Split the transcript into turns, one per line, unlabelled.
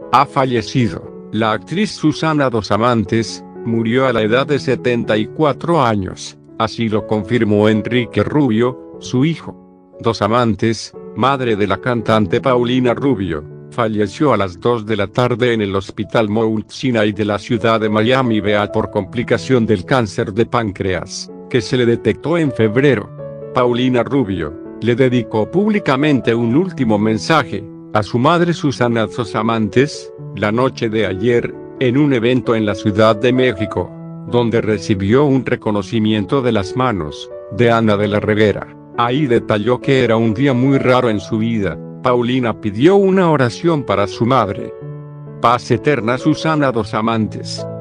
ha fallecido. La actriz Susana Dos Amantes murió a la edad de 74 años, así lo confirmó Enrique Rubio, su hijo. Dos Amantes, madre de la cantante Paulina Rubio, falleció a las 2 de la tarde en el Hospital Mount Sinai de la ciudad de Miami-Dade por complicación del cáncer de páncreas, que se le detectó en febrero. Paulina Rubio le dedicó públicamente un último mensaje a su madre Susana Dos Amantes, la noche de ayer, en un evento en la Ciudad de México, donde recibió un reconocimiento de las manos de Ana de la Reguera. Ahí detalló que era un día muy raro en su vida. Paulina pidió una oración para su madre. Paz eterna Susana Dos Amantes.